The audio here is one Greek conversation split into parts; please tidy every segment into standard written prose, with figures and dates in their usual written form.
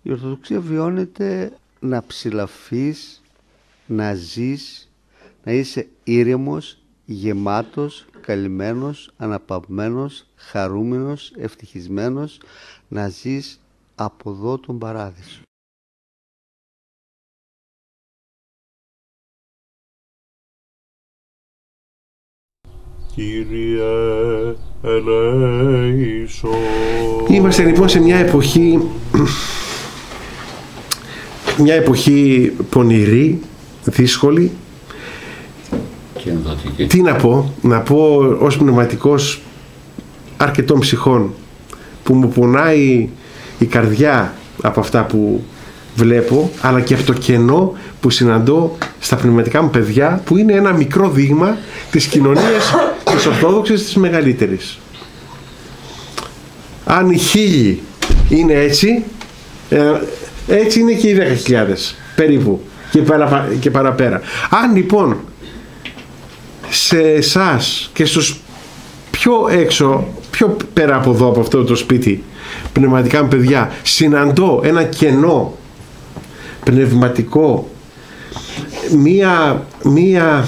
Η Ορθοδοξία βιώνεται να ψηλαφείς, να ζεις, να είσαι ήρεμος, γεμάτος, καλυμμένος, αναπαυμένος, χαρούμενος, ευτυχισμένος, να ζεις από εδώ τον παράδεισο. Κύριε ελέησον. Είμαστε λοιπόν σε μια εποχή πονηρή, δύσκολη. Και ενδοτική. Τι να πω ως πνευματικός αρκετών ψυχών, που μου πονάει η καρδιά από αυτά που βλέπω, αλλά και από το κενό που συναντώ στα πνευματικά μου παιδιά, που είναι ένα μικρό δείγμα της κοινωνίας της Ορθόδοξης, της μεγαλύτερης. Αν οι 1000 είναι έτσι, έτσι είναι και οι 10.000 περίπου και παραπέρα. Αν λοιπόν σε εσάς και στους πιο έξω, πιο πέρα από εδώ, από αυτό το σπίτι, πνευματικά μου παιδιά, συναντώ ένα κενό πνευματικό, μία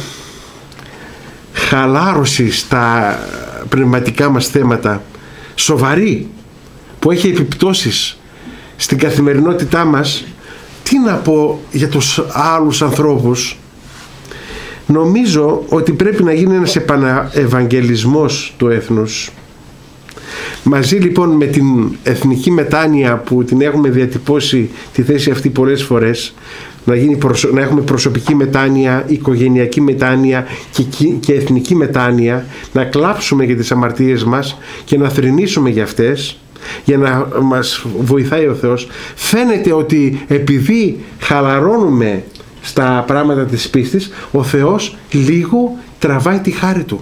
χαλάρωση στα πνευματικά μας θέματα, σοβαρή, που έχει επιπτώσεις στην καθημερινότητά μας, τι να πω για τους άλλους ανθρώπους? Νομίζω ότι πρέπει να γίνει ένας επαναευαγγελισμός του έθνους. Μαζί λοιπόν με την εθνική μετάνοια που την έχουμε διατυπώσει τη θέση αυτή πολλές φορές, να έχουμε προσωπική μετάνοια, οικογενειακή μετάνοια και εθνική μετάνοια, να κλάψουμε για τις αμαρτίες μας και να θρηνήσουμε για αυτές, για να μας βοηθάει ο Θεός. Φαίνεται ότι επειδή χαλαρώνουμε στα πράγματα της πίστης, ο Θεός λίγο τραβάει τη χάρη Του.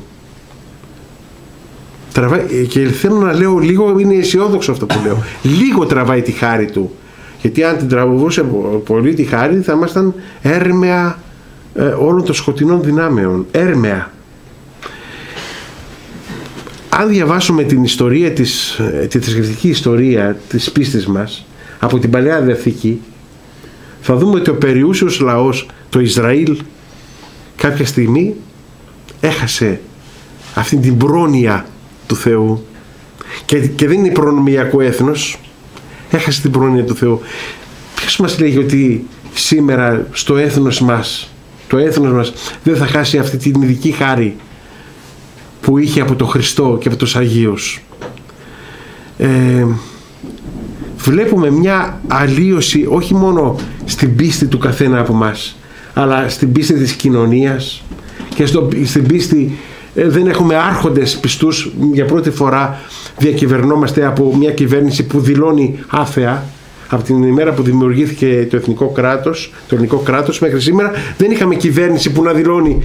Και θέλω να λέω, λίγο είναι αισιόδοξο αυτό που λέω, λίγο τραβάει τη χάρη Του, γιατί αν την τραβούσε πολύ τη χάρη θα ήμασταν έρμεα όλων των σκοτεινών δυνάμεων, έρμεα. Αν διαβάσουμε την ιστορία τη θρησκευτική ιστορία της πίστης μας από την Παλαιά Διαθήκη, θα δούμε ότι ο περιούσιος λαός, το Ισραήλ, κάποια στιγμή έχασε αυτή την πρόνοια του Θεού, και δεν είναι προνομιακό έθνος, έχασε την πρόνοια του Θεού. Ποιος μας λέγει ότι σήμερα στο έθνος μας, το έθνος μας δεν θα χάσει αυτή την ειδική χάρη που είχε από τον Χριστό και από τους Αγίους? Βλέπουμε μια αλλίωση όχι μόνο στην πίστη του καθένα από μας, αλλά στην πίστη της κοινωνίας και στην πίστη. Δεν έχουμε άρχοντες πιστούς. Για πρώτη φορά διακυβερνόμαστε από μια κυβέρνηση που δηλώνει άθεα. Από την ημέρα που δημιουργήθηκε το εθνικό κράτος, το ελληνικό κράτος, μέχρι σήμερα δεν είχαμε κυβέρνηση που να δηλώνει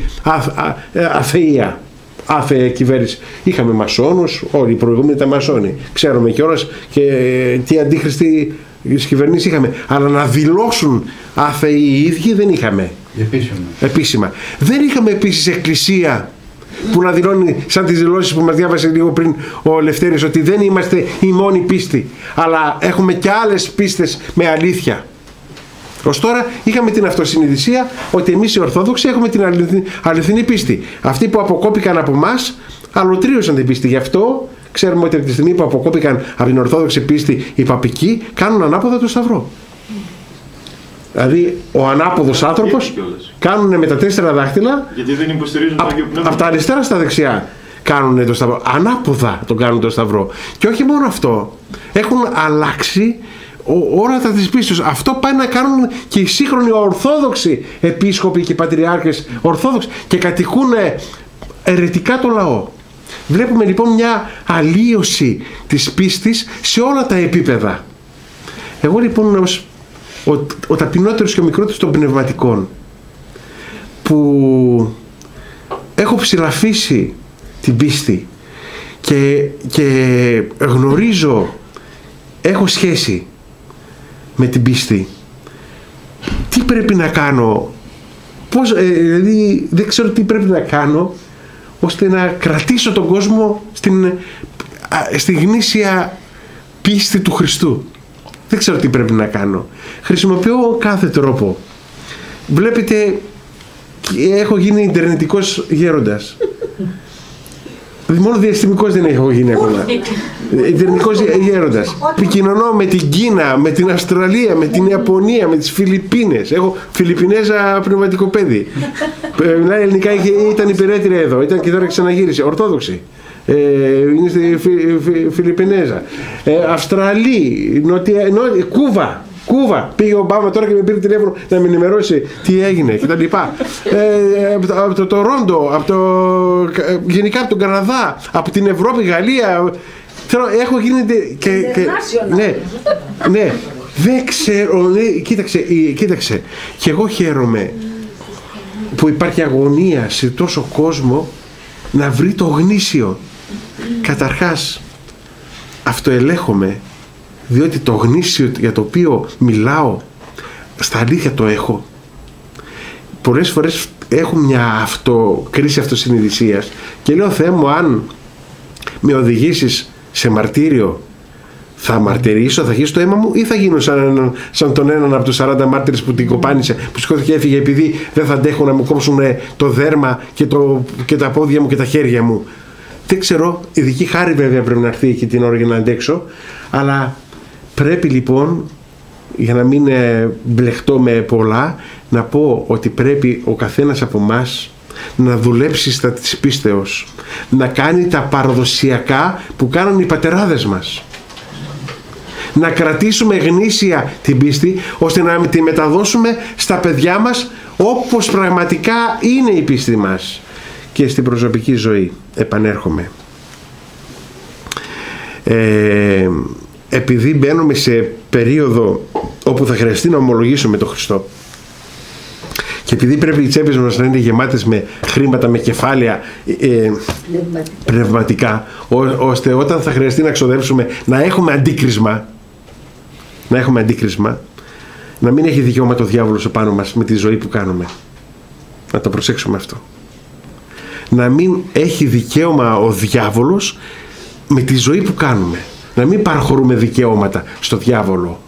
άθεα κυβέρνηση. Είχαμε μασόνους, όλοι οι προηγούμενοι ήταν μασόνοι. Ξέρουμε κιόλας και τι αντίχρηστη κυβερνήσεις είχαμε. Αλλά να δηλώσουν άθεοι οι ίδιοι δεν είχαμε. Επίσημα. Δεν είχαμε επίσης εκκλησία που να δηλώνει, σαν τις δηλώσεις που μας διάβασε λίγο πριν ο Λευτέρης, ότι δεν είμαστε η μόνη πίστη, αλλά έχουμε και άλλες πίστες με αλήθεια. Ως τώρα είχαμε την αυτοσυνειδησία ότι εμείς οι Ορθόδοξοι έχουμε την αληθινή πίστη. Αυτοί που αποκόπηκαν από εμάς αλωτρίωσαν την πίστη. Γι' αυτό ξέρουμε ότι από τη στιγμή που αποκόπηκαν από την Ορθόδοξη πίστη οι παπικοί, κάνουν ανάποδα το Σταυρό. Δηλαδή ο ανάποδος άνθρωπος κάνουν με τα 4 δάχτυλα, γιατί δεν υποστηρίζουν το Άγιο Πνεύμα, από τα αριστερά στα δεξιά κάνουν το Σταυρό. Ανάποδα τον κάνουν το Σταυρό. Και όχι μόνο αυτό, έχουν αλλάξει όλα τα της πίστης. Αυτό πάει να κάνουν και οι σύγχρονοι Ορθόδοξοι επίσκοποι και πατριάρχες Ορθόδοξοι, και κατοικούν αιρετικά το λαό. Βλέπουμε λοιπόν μια αλλίωση της πίστης σε όλα τα επίπεδα. Εγώ λοιπόν ο ταπεινότερος και ο μικρότερος των πνευματικών, που έχω ψηλαφίσει την πίστη και γνωρίζω, έχω σχέση με την πίστη, τι πρέπει να κάνω, δηλαδή δεν ξέρω τι πρέπει να κάνω ώστε να κρατήσω τον κόσμο στη γνήσια πίστη του Χριστού. Δεν ξέρω τι πρέπει να κάνω. Χρησιμοποιώ κάθε τρόπο. Βλέπετε, έχω γίνει ιντερνετικός γέροντας. Μόνο διαστημικός δεν έχω γίνει ακόμα. Ιντερνετικός γέροντας. Επικοινωνώ με την Κίνα, με την Αυστραλία, με την Ιαπωνία, με τις Φιλιππίνες. Έχω Φιλιππινέζα πνευματικό παιδί. Μιλάει ελληνικά, ήταν υπηρέτρια εδώ, ήταν και τώρα ξαναγύρισε. Ορθόδοξη. Είναι στη Φιλιππινέζα. Αυστραλή, Κούβα. Πήγε ο Ομπάμα τώρα και με πήρε τηλέφωνο να με ενημερώσει τι έγινε κτλ. Από το Τορόντο, γενικά από τον Καναδά, από την Ευρώπη, Γαλλία. Έχω γίνει. Ναι. Δεν ξέρω. Κοίταξε. Και εγώ χαίρομαι που υπάρχει αγωνία σε τόσο κόσμο να βρει το γνήσιο. Καταρχάς, αυτοελέγχομαι, διότι το γνήσιο για το οποίο μιλάω, στα αλήθεια το έχω. Πολλές φορές έχω μια κρίση αυτοσυνειδησίας και λέω, Θεέ μου, αν με οδηγήσεις σε μαρτύριο, θα μαρτυρήσω, θα χύσω το αίμα μου, ή θα γίνω σαν τον έναν από τους 40 μάρτυρες που την κοπάνισε, που σηκώθηκε και έφυγε επειδή δεν θα αντέχω να μου κόψουν το δέρμα και τα πόδια μου και τα χέρια μου. Δεν ξέρω, ειδική χάρη βέβαια πρέπει να έρθει εκεί την ώρα για να αντέξω, αλλά πρέπει λοιπόν, για να μην μπλεχτώ με πολλά, να πω ότι πρέπει ο καθένας από εμάς να δουλέψει στα της πίστεως, να κάνει τα παραδοσιακά που κάνουν οι πατεράδες μας, να κρατήσουμε γνήσια την πίστη, ώστε να τη μεταδώσουμε στα παιδιά μας όπως πραγματικά είναι η πίστη μας. Και στην προσωπική ζωή επανέρχομαι. Επειδή μπαίνουμε σε περίοδο όπου θα χρειαστεί να ομολογήσουμε τον Χριστό, και επειδή πρέπει οι τσέπες μας να είναι γεμάτες με χρήματα, με κεφάλαια πνευματικά, ώστε όταν θα χρειαστεί να ξοδέψουμε να έχουμε αντίκρισμα, να μην έχει δικαίωμα το διάβολος επάνω μας με τη ζωή που κάνουμε. Να το προσέξουμε αυτό. Να μην έχει δικαίωμα ο διάβολος με τη ζωή που κάνουμε. Να μην παραχωρούμε δικαιώματα στο διάβολο.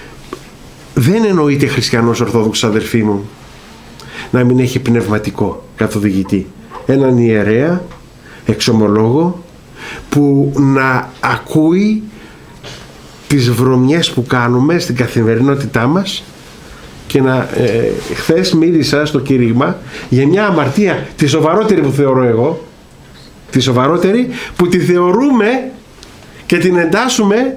Δεν εννοείται χριστιανός ορθόδοξος, αδερφοί μου, να μην έχει πνευματικό καθοδηγητή. Έναν ιερέα, εξομολόγο, που να ακούει τις βρωμιές που κάνουμε στην καθημερινότητά μας. Και χθες μίλησα στο κήρυγμα για μια αμαρτία, τη σοβαρότερη που θεωρώ εγώ, τη σοβαρότερη, που τη θεωρούμε και την εντάσσουμε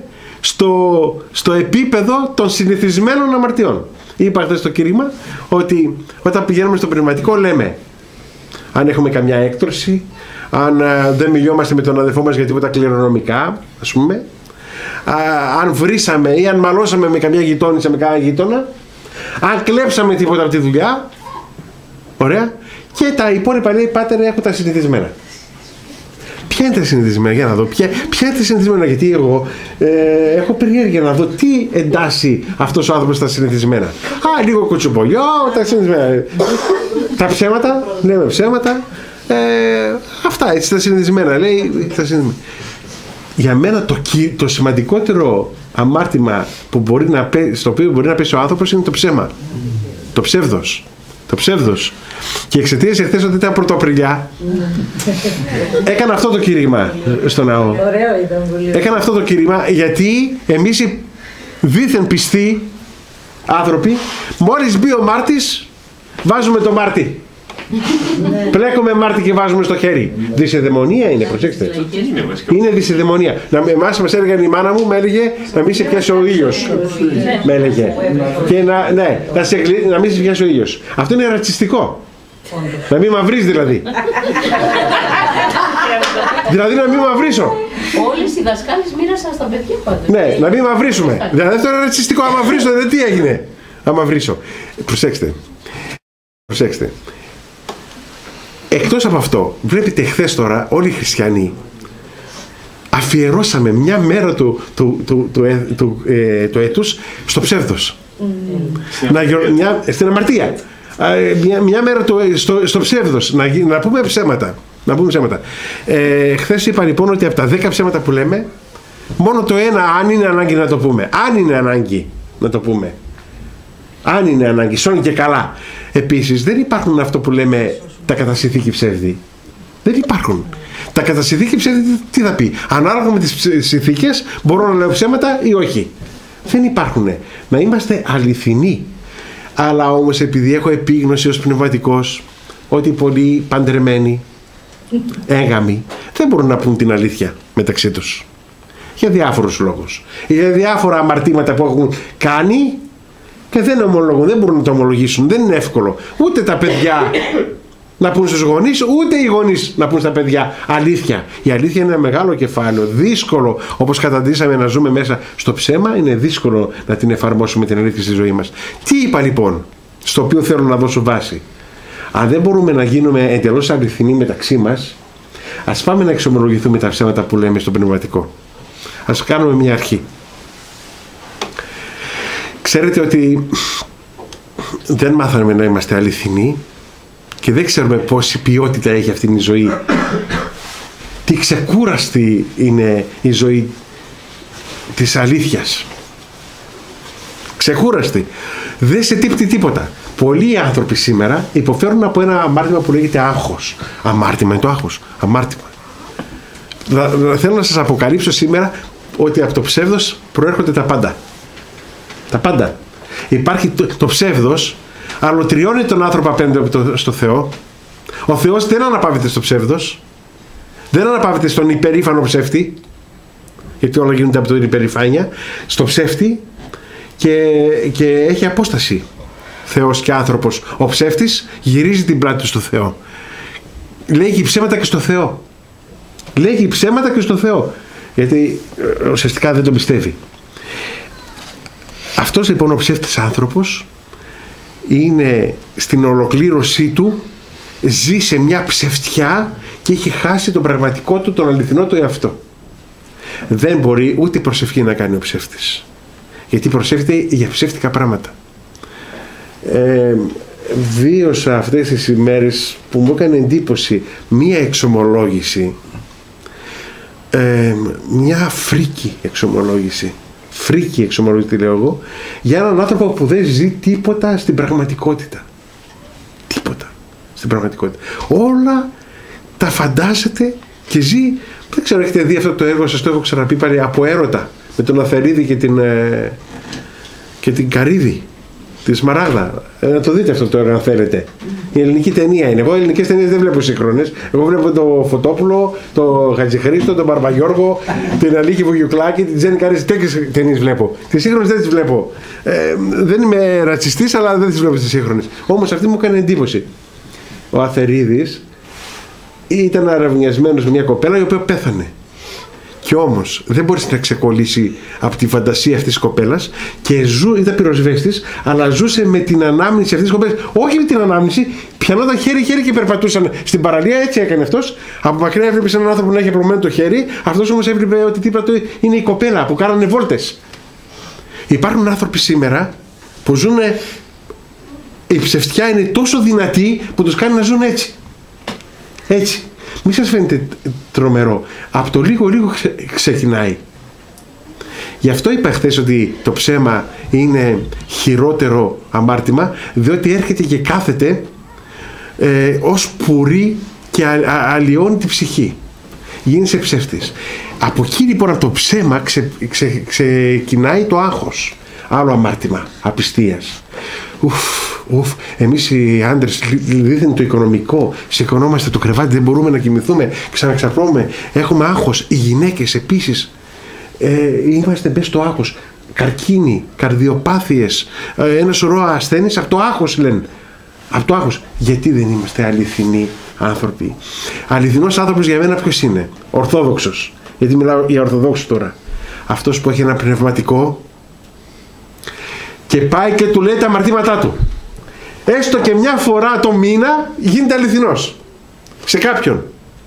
στο επίπεδο των συνηθισμένων αμαρτιών. Είπα χθες στο κήρυγμα ότι όταν πηγαίνουμε στο πνευματικό λέμε, αν έχουμε καμιά έκτρωση, αν δεν μιλιόμαστε με τον αδελφό μας για τίποτα κληρονομικά, ας πούμε, αν βρήσαμε ή αν μαλώσαμε με καμιά γειτόνισσα, με κανένα γείτονα, αν κλέψαμε τίποτα από τη δουλειά, ωραία, και τα υπόλοιπα, λέει, πάτερ, έχω τα συνηθισμένα. Ποια είναι τα συνηθισμένα, για να δω, ποια είναι τα συνηθισμένα, γιατί εγώ έχω περιέργεια να δω τι εντάσσει αυτός ο άνθρωπος στα συνηθισμένα. Λίγο κουτσουπολιό, τα συνηθισμένα. Τα ψέματα, λέμε ψέματα, αυτά έτσι τα συνηθισμένα, λέει, τα συνηθισμένα. Για μένα το σημαντικότερο αμάρτημα στο οποίο μπορεί να πέσει ο άνθρωπος είναι το ψέμα. Το ψεύδος. Το ψεύδος. Και εξαιτίας εχθές ότι ήταν Πρωτοαπριλιά, έκανα αυτό το κήρυγμα στο ναό. Ωραίο ήταν πολύ. Έκανα αυτό το κήρυγμα γιατί εμείς οι δίθεν πιστοί άνθρωποι, μόλις μπει ο Μάρτης, βάζουμε το Μάρτι. Πλέκουμε Μάρτι και βάζουμε στο χέρι. Δυσιδαιμονία είναι, προσέξτε. Είναι δυσιδαιμονία. Εμάς μας έλεγε η μάνα μου, με έλεγε να μην σε πιάσει ο ήλιος. Με έλεγε. Και να μην σε πιάσει ο ήλιος. Αυτό είναι ρατσιστικό. Να μην μαυρείς δηλαδή. Δηλαδή να μην μαυρίσω. Όλες οι δασκάλες μοίρασαν στα παιδιά πάντως. Ναι, να μην μαυρίσουμε. Δηλαδή αυτό είναι ρατσιστικό. Αν μαυρίσω, δηλαδή τι έγινε. Αν μαυρίσω. Προσέξτε. Εκτός από αυτό, βλέπετε χθες τώρα όλοι οι χριστιανοί αφιερώσαμε μια μέρα του έτους στο ψεύδος. Στην αμαρτία. Μια μέρα στο ψεύδος. Να πούμε ψέματα. Χθες είπα λοιπόν ότι από τα 10 ψέματα που λέμε, Μόνο το ένα, αν είναι ανάγκη να το πούμε. Αν είναι ανάγκη να το πούμε. Αν είναι ανάγκη, σώνει και καλά. Επίσης, δεν υπάρχουν αυτό που λέμε τα κατά συνθήκη ψεύδη. Δεν υπάρχουν. Τα κατά συνθήκη ψεύδη τι θα πει? Ανάλογα με τις συνθήκες μπορώ να λέω ψέματα ή όχι. Δεν υπάρχουν. Να είμαστε αληθινοί. Αλλά όμως επειδή έχω επίγνωση ως πνευματικός ότι πολλοί παντρεμένοι, έγαμοι, δεν μπορούν να πούν την αλήθεια μεταξύ τους. Για διάφορους λόγους. Για διάφορα αμαρτήματα που έχουν κάνει και δεν ομολογούν, δεν μπορούν να το ομολογήσουν. Δεν είναι εύκολο. Ούτε τα παιδιά να πούν στους γονείς, ούτε οι γονείς να πούν στα παιδιά αλήθεια. Η αλήθεια είναι ένα μεγάλο κεφάλαιο, δύσκολο, όπως καταντήσαμε να ζούμε μέσα στο ψέμα, είναι δύσκολο να την εφαρμόσουμε την αλήθεια στη ζωή μας. Τι είπα λοιπόν, στο οποίο θέλω να δώσω βάση? Αν δεν μπορούμε να γίνουμε εντελώς αληθινοί μεταξύ μας, ας πάμε να εξομολογηθούμε τα ψέματα που λέμε στο πνευματικό. Ας κάνουμε μια αρχή. Ξέρετε ότι δεν μάθαμε να είμαστε αληθινοί και δεν ξέρουμε πόση ποιότητα έχει αυτή η ζωή. Τι ξεκούραστη είναι η ζωή της αλήθειας. Ξεκούραστη. Δεν σε τύπτει τίποτα. Πολλοί άνθρωποι σήμερα υποφέρουν από ένα αμάρτημα που λέγεται άγχος. Αμάρτημα είναι το άγχος. Αμάρτημα. Θέλω να σας αποκαλύψω σήμερα ότι από το ψεύδος προέρχονται τα πάντα. Τα πάντα. Υπάρχει το ψεύδος, αλωτριώνει τον άνθρωπο απέναντι στο Θεό. Ο Θεός δεν αναπαύεται στο ψεύδος. Δεν αναπαύεται στον υπερήφανο ψεύτη, γιατί όλα γίνονται από την υπερηφάνεια, στο ψεύτη και έχει απόσταση Θεός και άνθρωπος. Ο ψεύτης γυρίζει την πλάτη του στο Θεό. Λέγει ψέματα και στο Θεό. Λέγει ψέματα και στο Θεό. Γιατί ουσιαστικά δεν τον πιστεύει. Αυτός λοιπόν ο ψεύτης άνθρωπος είναι στην ολοκλήρωσή του, ζει σε μια ψευτιά και έχει χάσει τον πραγματικό του, τον αληθινό του εαυτό. Δεν μπορεί ούτε προσευχή να κάνει ο ψεύτης, γιατί προσεύχεται για ψεύτικα πράγματα. Βίωσα αυτές τις ημέρες που μου έκανε εντύπωση μία εξομολόγηση, μια φρίκη εξομολόγηση, τη λέω εγώ, για έναν άνθρωπο που δεν ζει τίποτα στην πραγματικότητα. Τίποτα στην πραγματικότητα. Όλα τα φαντάζεται και ζει. Δεν ξέρω, έχετε δει αυτό το έργο, σας το έχω ξαναπεί πάλι, από έρωτα, με τον Αθερίδη και την Καρύδη, τη Σμαράγδα. Να το δείτε αυτό το έργο αν θέλετε. Η ελληνική ταινία είναι. Εγώ ελληνικές ταινίες δεν βλέπω σύγχρονες. Εγώ βλέπω το Φωτόπουλο, το Χατζηχρήστο, τον Μπαρμπαγιώργο, την Αλίκη Βουγιουκλάκη, την Τζέννη Καρύζη. Τέτοιες ταινίες βλέπω. Τις σύγχρονες δεν τις βλέπω. Δεν είμαι ρατσιστής, αλλά δεν τις βλέπω τις σύγχρονες. Όμως αυτή μου έκανε εντύπωση. Ο Αθερίδης ήταν αραβωνιασμένος με μια κοπέλα η οποία πέθανε. Και όμως δεν μπορείς να ξεκολλήσει από τη φαντασία αυτής της κοπέλας και ήταν πυροσβέστης, αλλά ζούσε με την ανάμνηση αυτής της κοπέλας. Όχι με την ανάμνηση, πιανόταν χέρι-χέρι και περπατούσαν στην παραλία. Έτσι έκανε αυτός. Από μακριά έβλεπε έναν άνθρωπο να έχει απλωμένο το χέρι, αυτός όμως έβλεπε ότι τίποτα του είναι η κοπέλα που κάνανε βόλτες. Υπάρχουν άνθρωποι σήμερα που ζουν. Η ψευτιά είναι τόσο δυνατή που τους κάνει να ζουν έτσι. Έτσι. Μη σας φαίνεται τρομερό. Από το λίγο ξεκινάει. Γι' αυτό είπα χθες ότι το ψέμα είναι χειρότερο αμάρτημα, διότι έρχεται και κάθεται ως πουρί και αλλοιώνει τη ψυχή. Γίνεσαι ψεύτης. Από εκεί λοιπόν από το ψέμα ξεκινάει το άγχος. Άλλο αμάρτημα απιστίας. Εμείς οι άντρες δίθεν το οικονομικό, σηκωνόμαστε το κρεβάτι, δεν μπορούμε να κοιμηθούμε, ξαναξαπνούμε, έχουμε άγχος. Οι γυναίκες επίσης είμαστε μπες στο άγχος, καρκίνοι, καρδιοπάθειες, ένα σωρό ασθένειες από το άγχος λένε. Από το άγχος. Γιατί δεν είμαστε αληθινοί άνθρωποι? Αληθινός άνθρωπος για μένα ποιος είναι? Ορθόδοξος. Γιατί μιλάω για ορθοδόξους τώρα. Αυτός που έχει ένα πνευματικό και πάει και του λέει τα αμαρτήματά του. Έστω και μια φορά το μήνα γίνεται αληθινός σε κάποιον.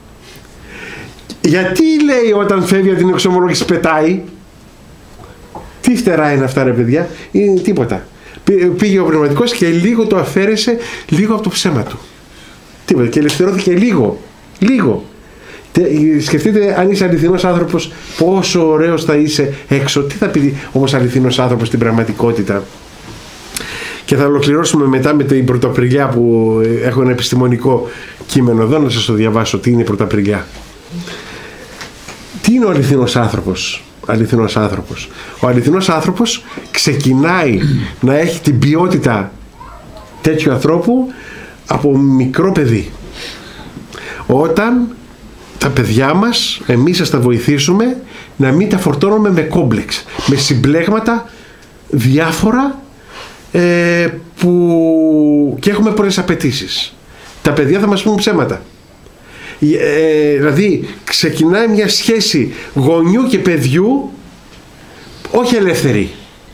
Γιατί λέει όταν φεύγει από την εξομολόγηση πετάει? Τι φτερά είναι αυτά ρε παιδιά? Είναι τίποτα. Πήγε ο πνευματικός και λίγο το αφαίρεσε λίγο από το ψέμα του. Τίποτα. Και ελευθερώθηκε λίγο. Σκεφτείτε αν είσαι αληθινός άνθρωπος, πόσο ωραίος θα είσαι έξω. Τι θα πει όμως αληθινός άνθρωπος στην πραγματικότητα? Και θα ολοκληρώσουμε μετά με την Πρωταπριλιά, που έχω ένα επιστημονικό κείμενο εδώ να σας το διαβάσω. Τι είναι η Πρωταπριλιά? Τι είναι ο αληθινός άνθρωπος? Αληθινός άνθρωπος. Ο αληθινός άνθρωπος ξεκινάει να έχει την ποιότητα τέτοιου ανθρώπου από μικρό παιδί. Όταν τα παιδιά μας, εμείς θα τα βοηθήσουμε να μην τα φορτώνουμε με κόμπλεξ, με συμπλέγματα διάφορα που και έχουμε πολλές απαιτήσεις. Τα παιδιά θα μας πούν ψέματα. Δηλαδή ξεκινάει μια σχέση γονιού και παιδιού όχι ελεύθερη.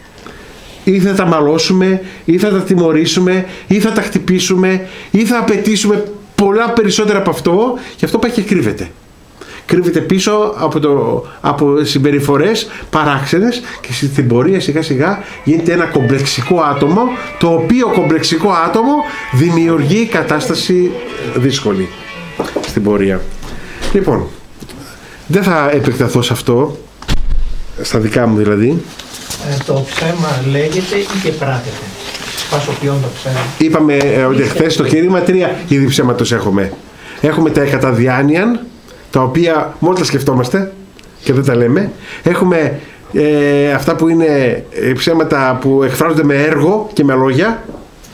Ή θα τα μαλώσουμε, ή θα τα τιμωρήσουμε, ή θα τα χτυπήσουμε, ή θα απαιτήσουμε πολλά περισσότερα από αυτό, και αυτό πάει και κρύβεται. Κρύβεται πίσω από συμπεριφορές παράξενες, και στην πορεία σιγά σιγά γίνεται ένα κομπλεξικό άτομο, το οποίο κομπλεξικό άτομο δημιουργεί κατάσταση δύσκολη στην πορεία. Λοιπόν, δεν θα επεκταθώ σε αυτό, στα δικά μου δηλαδή. Το ψέμα λέγεται ή και πράτεται? Πασοποιών το ψέμα. Είπαμε ότι χθες στο κήρυγμα 3 είδη ψέματος έχουμε. Έχουμε τα εκαταδιάνοιαν, τα οποία μόλις τα σκεφτόμαστε και δεν τα λέμε. Έχουμε αυτά που είναι ψέματα που εκφράζονται με έργο και με λόγια.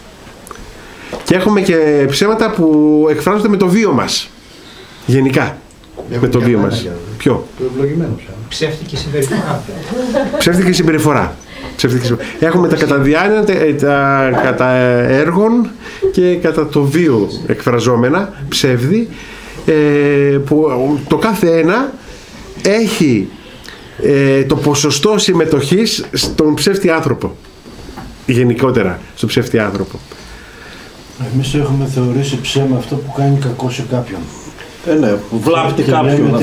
Και έχουμε και ψέματα που εκφράζονται με το βίο μας. Γενικά. Με το βίο μας. Ποιο? Το ευλογημένο ψέμα. Ψεύτικη συμπεριφορά. Ψεύτικη συμπεριφορά. Έχουμε τα κατά διάνοια, τα κατά έργων και κατά το βίο εκφραζόμενα ψεύδι, που το κάθε ένα έχει το ποσοστό συμμετοχής στον ψεύτη άνθρωπο, γενικότερα στον ψεύτη άνθρωπο. Εμείς έχουμε θεωρήσει ψέμα αυτό που κάνει κακό σε κάποιον. Ναι, που βλάπτει κάποιον.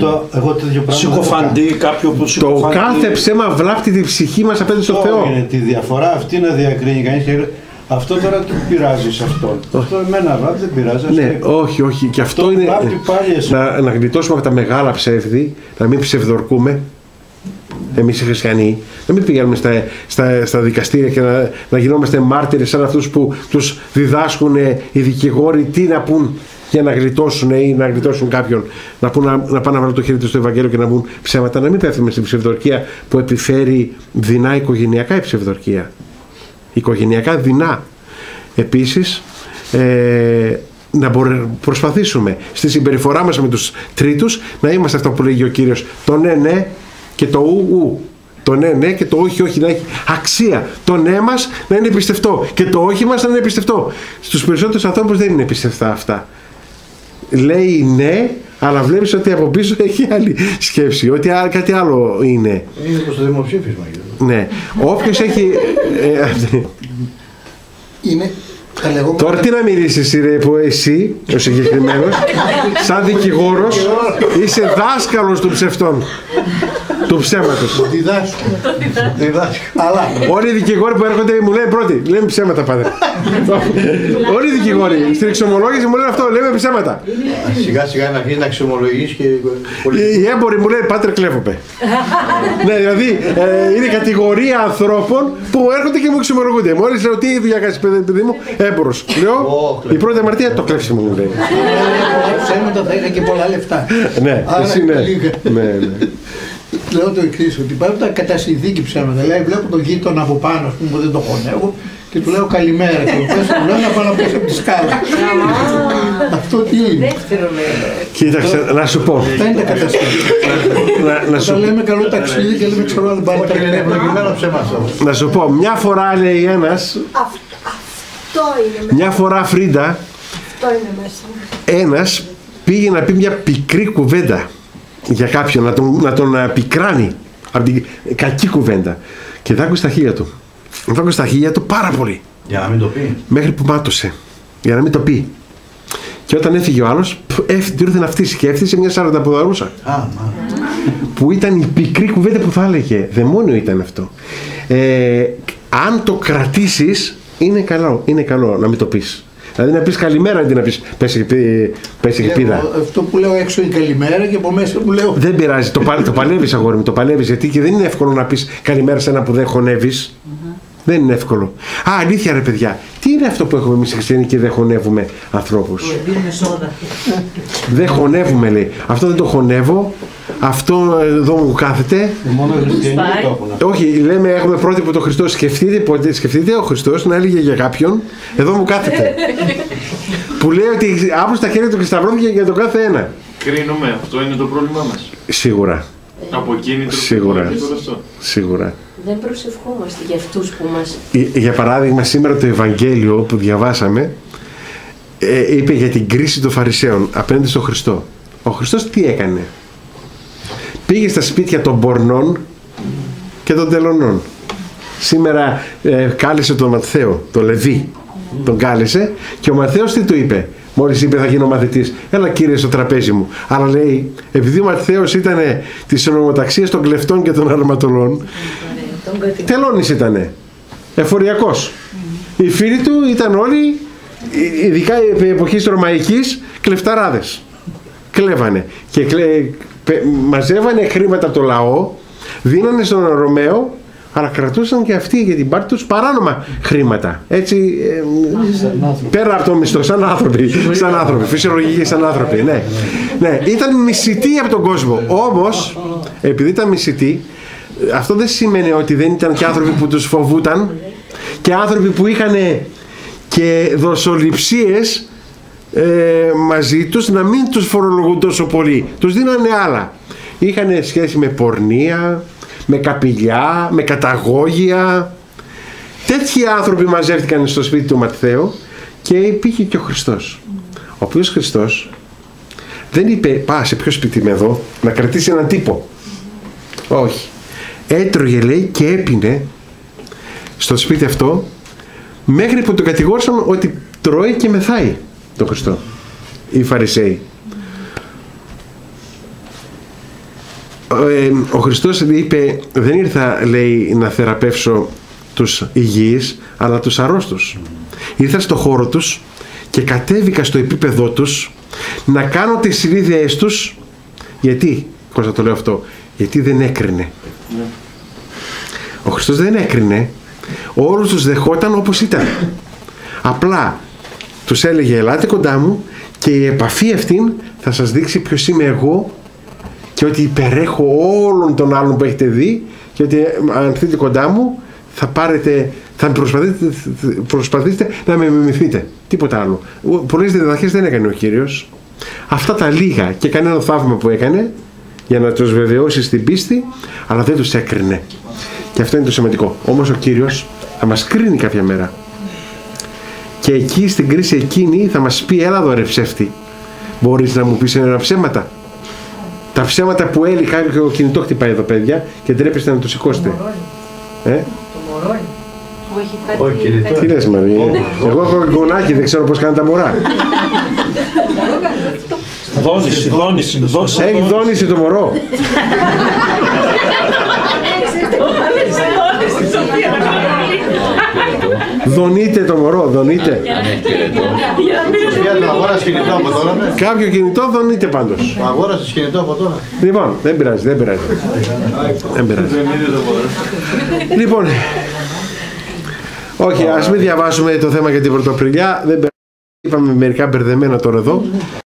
Συκοφαντεί κάποιον που συκοφαντεί. Το κάθε ψέμα βλάπτει τη ψυχή μας απέναντι στο Θεό. Είναι τη διαφορά αυτή να διακρίνει κανείς. Αυτό τώρα τι πειράζει σε αυτόν? Αυτό εμένα βλάπτει, δεν πειράζει. Ναι, όχι. Και αυτό είναι να γλιτώσουμε από τα μεγάλα ψεύδη, να μην ψευδορκούμε. Εμείς οι χριστιανοί, να μην πηγαίνουμε στα δικαστήρια και να γινόμαστε μάρτυρες σαν αυτούς που τους διδάσκουν οι δικηγόροι τι να πούν για να γλιτώσουν ή να γλιτώσουν κάποιον, να πάνε να βάλουν το χέρι τους στο Ευαγγέλιο και να πούν ψέματα. Να μην πέφτουμε στην ψευδορκία που επιφέρει δεινά οικογενειακά η ψευδορκία. Οικογενειακά δεινά. Επίσης, να προσπαθήσουμε στη συμπεριφορά μας με τους τρίτους να είμαστε αυτό που λέγει ο Κύριος, το ναι και το ου. Το ναι και το όχι να έχει αξία. Το ναι μας να είναι πιστευτό και το όχι μας να είναι πιστευτό. Στους περισσότερους ανθρώπους δεν είναι πιστευτά αυτά. Λέει ναι, αλλά βλέπεις ότι από πίσω έχει άλλη σκέψη, ότι κάτι άλλο είναι. Είναι προς το δημοψήφισμα. Ναι. Όποιος έχει... Είναι τα λεγόμενα... Τώρα τι να μιλήσεις ρε, που εσύ, ο συγκεκριμένος, σαν δικηγόρος, είσαι δάσκαλος των ψευτών. Του ψέματος. Αλλά όλοι οι δικηγόροι που έρχονται μου λένε πρώτοι, λέμε ψέματα πάντα. Όλοι οι δικηγόροι στην εξομολόγηση μου λένε αυτό, λέμε ψέματα. σιγά σιγά να αρχίσει να εξομολογείς και... Οι έμποροι μου λένε πάτερ κλέβομαι. Ναι, δηλαδή είναι κατηγορία ανθρώπων που έρχονται και μου εξομολογούνται. Μόλις λέω τι δουλειά κάνεις παιδί μου, έμπορος. Λέω η πρώτη αμαρτία το κλέψιμο μου λέει. Ψέματα θα είχα και πολλά λεφτά. Ναι, εσύ ναι. Λέω το εξής, ότι υπάρχουν τα κατασυνθήκη ψέματα. Δηλαδή βλέπω τον γείτονα από πάνω, ας πούμε, που δεν το χωνεύω και του λέω καλημέρα και μου λέω να πάω να πέσω από τη σκάλα. Αυτό τι είναι? Κοίταξε, να σου πω. Αυτά είναι τα κατασυνθήκη. Όταν λέμε καλό ταξίδι και λέμε ξέρω να πάρει τα ευλογημένο ψέμα. Να σου πω, μια φορά λέει ένας, μια φορά Φρίντα, ένας πήγε να πει μια πικρή κουβέντα για κάποιον, να τον πικράνει από την κακή κουβέντα και δάκουσε στα χείλια του. Δάκουσε στα χείλια του πάρα πολύ. Για να μην το πει. Μέχρι που μάτωσε. Για να μην το πει. Και όταν έφυγε ο άλλος, του ήρθε να φτύσει και έφτιασε μια 40 ποδαρούσα. Που ήταν η πικρή κουβέντα που θα έλεγε. Δαιμόνιο ήταν αυτό. Αν το κρατήσεις, είναι καλό να μην το πεις. Δηλαδή να πεις καλημέρα αντί να πεις πες πίδα. Αυτό που λέω έξω είναι καλημέρα και από μέσα που λέω. Δεν πειράζει, το παλεύεις αγόρι μου, το παλεύεις, γιατί και δεν είναι εύκολο να πεις καλημέρα σε ένα που δεν χωνεύεις. Δεν είναι εύκολο. Α, αλήθεια ρε παιδιά, τι είναι αυτό που έχουμε εμείς οι χριστιανοί και δεν χωνεύουμε ανθρώπους? Δεν χωνεύουμε, λέει. Αυτό δεν το χωνεύω, αυτό εδώ μου κάθεται. Μόνο οι χριστιανοί το έχουν. Όχι, λέμε έχουμε πρότυπο το Χριστό. Σκεφτείτε ο Χριστός να έλεγε για κάποιον, εδώ μου κάθεται. Που λέει ότι άπλωσε τα χέρια του και σταυρώθηκε για τον κάθε ένα. Κρίνουμε, αυτό είναι το πρόβλημά μας. Σίγουρα. Από κίνητρο. Σίγουρα. Δεν προσευχόμαστε για αυτούς που μας... Για παράδειγμα, σήμερα το Ευαγγέλιο που διαβάσαμε είπε για την κρίση των Φαρισαίων απέναντι στον Χριστό. Ο Χριστός τι έκανε? Πήγε στα σπίτια των πορνών και των τελωνών. Σήμερα κάλεσε τον Ματθαίο, τον Λεβί, τον κάλεσε και ο Ματθαίος τι του είπε? Μόλις είπε θα γίνω μαθητής, έλα κύριε στο τραπέζι μου. Αλλά λέει, επειδή ο Ματθαίος ήταν της συνομοταξίας των κλεφτών και των αρματολών, τελώνης ήτανε, εφοριακός. Οι φίλοι του ήταν όλοι, ειδικά η εποχή της Ρωμαϊκής, κλεφταράδες. Κλέβανε και μαζεύανε χρήματα από το λαό, δίνανε στον Ρωμαίο, αλλά κρατούσαν και αυτοί για την πάρτη τους παράνομα χρήματα. Έτσι, πέρα από το μισθό, σαν άνθρωποι, φυσιολογικοί σαν άνθρωποι. Ναι, ήταν μισητοί από τον κόσμο. Όμως, επειδή ήταν μισητοί, αυτό δεν σημαίνει ότι δεν ήταν και άνθρωποι που τους φοβούταν και άνθρωποι που είχαν και δοσοληψίες μαζί τους, να μην τους φορολογούν τόσο πολύ. Τους δίνανε άλλα. Είχαν σχέση με πορνεία, με καπηλιά, με καταγόγια. Τέτοιοι άνθρωποι μαζεύτηκαν στο σπίτι του Ματθαίου και πήγε και ο Χριστός. Ο οποίος Χριστός δεν είπε πά σε ποιο σπίτι είμαι εδώ να κρατήσει έναν τύπο. Όχι. Έτρωγε, λέει, και έπινε στο σπίτι αυτό μέχρι που το κατηγόρησαν ότι τρώει και μεθάει τον Χριστό οι Φαρισαίοι. Ο Χριστός είπε, δεν ήρθα, λέει, να θεραπεύσω τους υγιείς, αλλά τους αρρώστους. Ήρθα στο χώρο τους και κατέβηκα στο επίπεδό τους να κάνω τις συνήθειές τους. Γιατί, Κώστα, το λέω αυτό? Γιατί δεν έκρινε. Ο Χριστός δεν έκρινε, όλους τους δεχόταν όπως ήταν. Απλά τους έλεγε ελάτε κοντά μου και η επαφή αυτήν θα σας δείξει ποιος είμαι εγώ και ότι υπερέχω όλων των άλλων που έχετε δει και ότι αν έρθετε κοντά μου θα προσπαθήσετε να με μιμηθείτε. Τίποτα άλλο. Πολλές διδαχές δεν έκανε ο Κύριος. Αυτά τα λίγα και κανένα θαύμα που έκανε για να τους βεβαιώσει στην πίστη, αλλά δεν τους έκρινε. Και αυτό είναι το σημαντικό. Όμως ο Κύριος θα μας κρίνει κάποια μέρα. Και εκεί στην κρίση εκείνη θα μας πει, έλα εδώ ρε ψεύτη, μπορείς να μου πεις ένα ψέματα? Τα ψέματα που έλεγε, κάποιο κινητό χτυπάει εδώ παιδιά και ντρέπεστε να το σηκώσετε. Το μωρό. Όχι, τι λες Μαρία? Εγώ έχω γονάκι, δεν ξέρω πώς κάνουν τα μωρά. Δόνηση. Έχει δόνηση το μωρό. Δονείτε το μωρό, δονείτε. Αγόρασε κινητό από τώρα. Κάποιο κινητό δονείτε πάντως. Αγόρασε κινητό από τώρα. Λοιπόν, δεν πειράζει. Λοιπόν, όχι, ας μην διαβάσουμε το θέμα για την Πρωτοαπριλιά. Είπαμε μερικά μπερδεμένα τώρα εδώ.